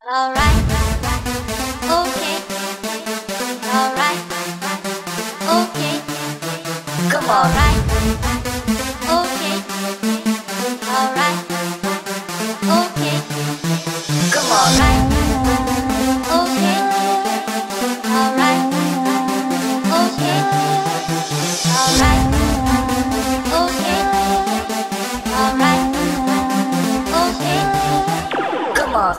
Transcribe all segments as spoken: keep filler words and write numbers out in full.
Alright, okay, alright, okay, come on, right, okay, alright, okay, come on, right, okay, alright, okay, alright, okay, alright, okay, come on.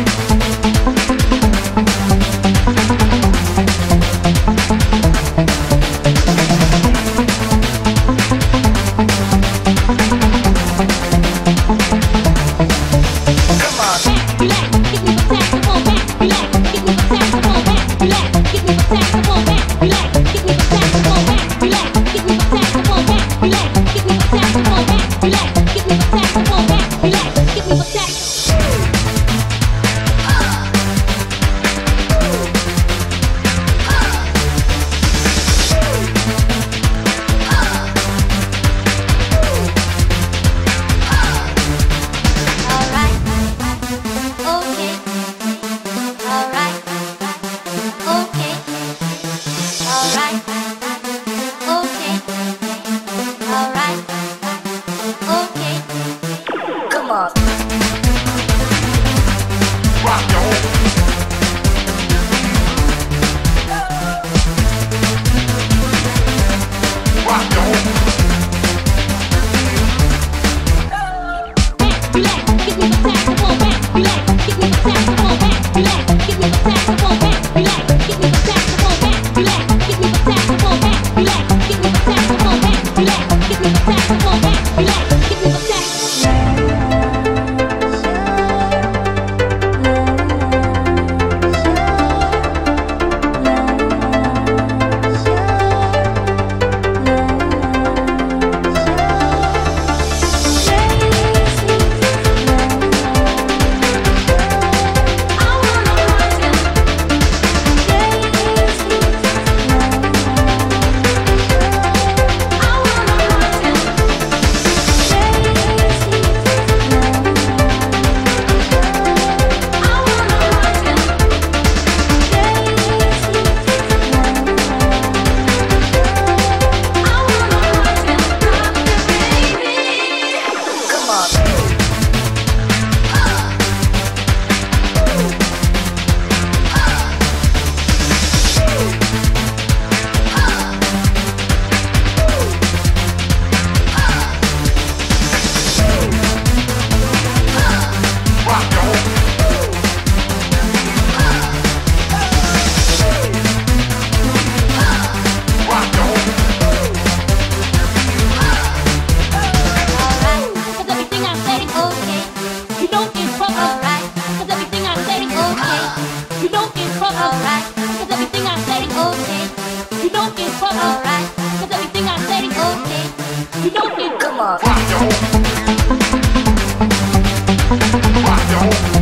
Alright, cause everything I said is okay. You don't give fuck. Alright, cause everything I said is okay. You don't give. Come on. Rock your. Rock your.